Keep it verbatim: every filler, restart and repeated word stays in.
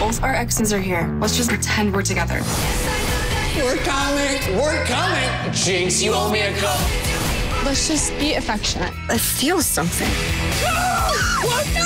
Both our exes are here. Let's just pretend we're together. We're coming. We're coming. Jinx, you owe me a cup. Let's just be affectionate. I feel something. What the